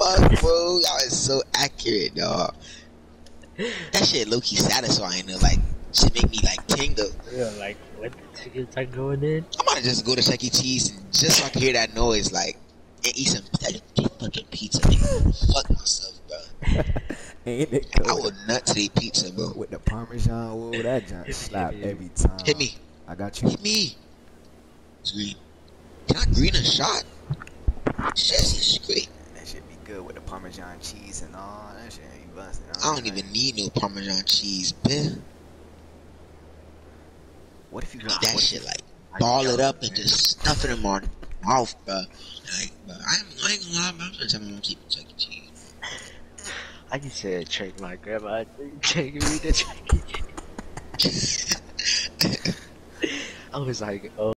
fuck, bro? Y'all is so accurate, dog. That shit low-key satisfying though. Like, shit make me like tingle. Yeah, like when the tickets are going in. I might just go to Chuck E. Cheese and just so I can hear that noise, like, and eat some fucking pizza. Nigga. Fuck myself, bro. Ain't it good? I would nut to eat pizza, bro. With the Parmesan, whoa, that junk slap every time. Hit me. I got you. Hit me. It's green. Can I green a shot? Shit, it's great. That shit be good with the Parmesan cheese and all. That shit ain't busting. I don't even need no Parmesan cheese, man. What if you Eat that shit like ball it up and just stuff it in my mouth, bro. Like, bro, I ain't gonna lie, bro. I'm gonna tell me I'm keeping Chuck E. Cheese. I just said trick my grandma taking me to Chuck E. Cheese. I was like, oh.